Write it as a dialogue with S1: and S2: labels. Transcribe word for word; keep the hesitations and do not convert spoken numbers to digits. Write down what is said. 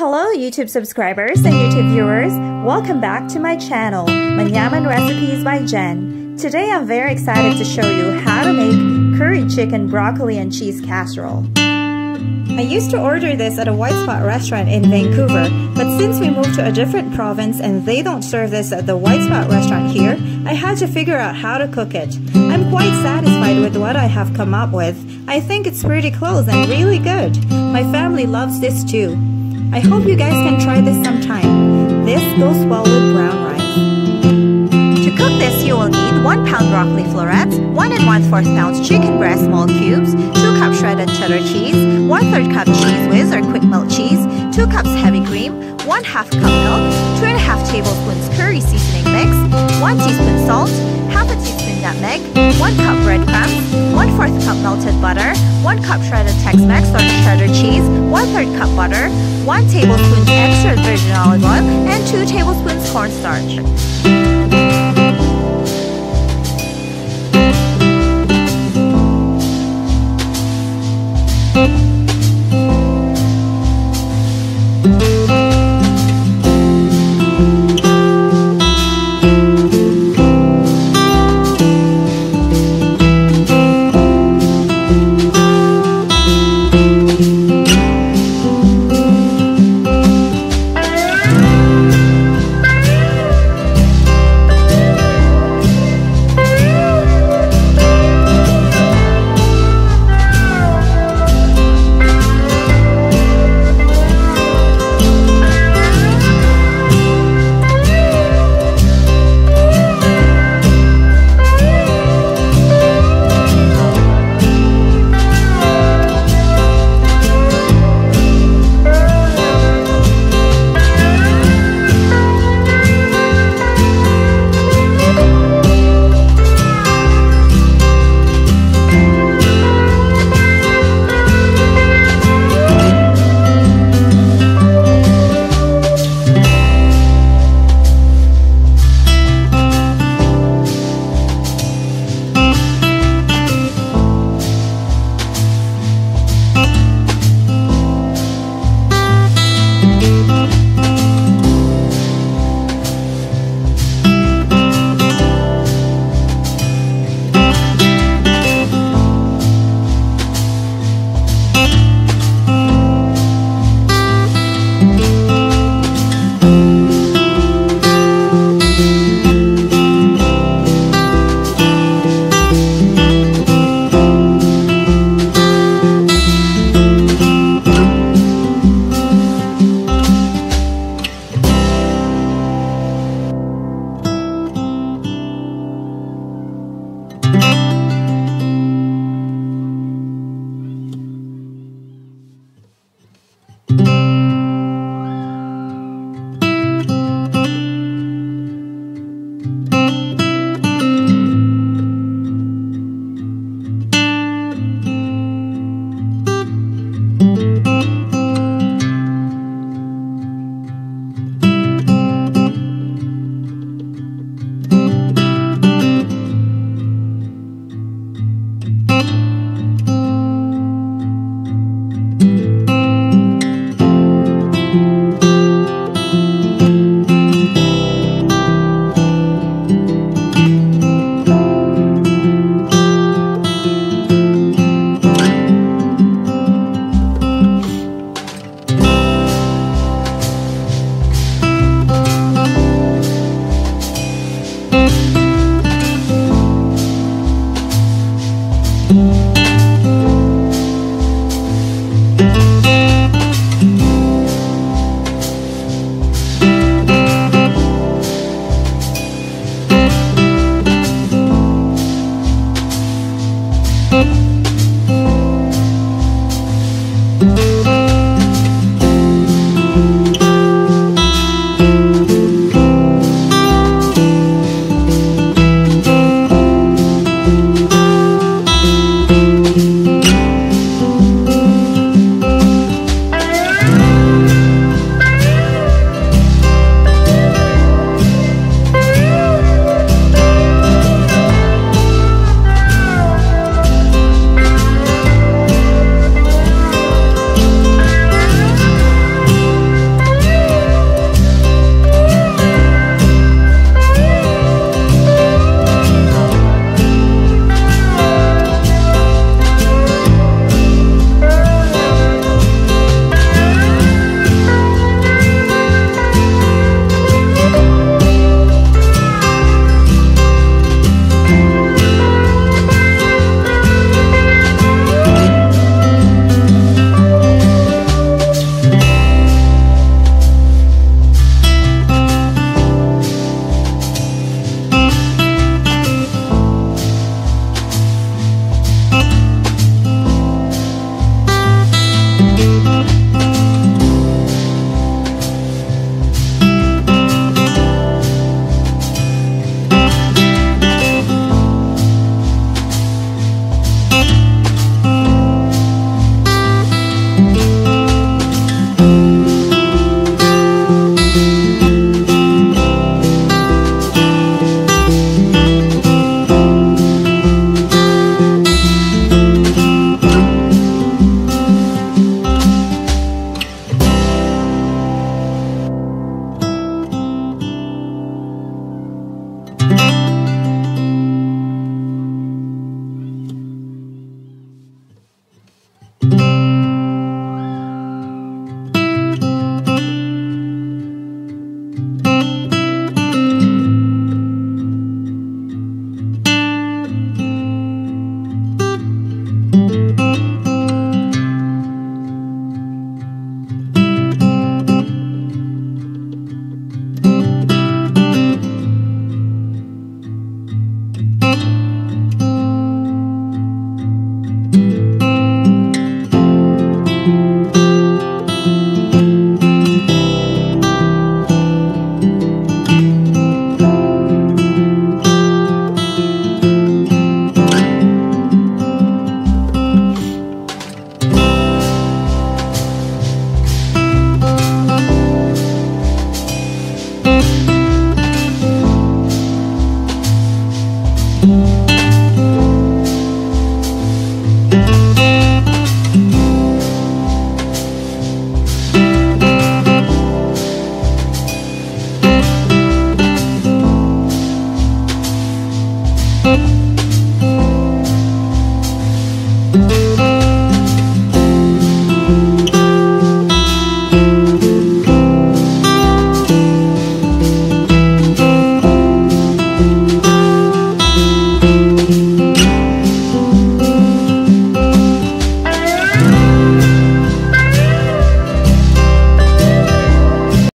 S1: Hello YouTube subscribers and YouTube viewers, welcome back to my channel, Manyaman Recipes by Jen. Today I'm very excited to show you how to make curry chicken broccoli and cheese casserole. I used to order this at a White Spot restaurant in Vancouver, but since we moved to a different province and they don't serve this at the White Spot restaurant here, I had to figure out how to cook it. I'm quite satisfied with what I have come up with. I think it's pretty close and really good. My family loves this too. I hope you guys can try this sometime. This goes well with brown rice. To cook this, you will need one pound broccoli florets, one and one fourth pounds chicken breast small cubes, two cups shredded cheddar cheese, one third cup cheese whiz or quick melt cheese, two cups heavy cream, one half cup milk, two and a half tablespoons curry seasoning mix, one teaspoon salt, half a teaspoon nutmeg, one cup breadcrumbs, one fourth cup melted butter, one cup shredded Tex-Mex or cheddar cheese, one third cup butter, one tablespoon extra virgin olive oil, and two tablespoons cornstarch.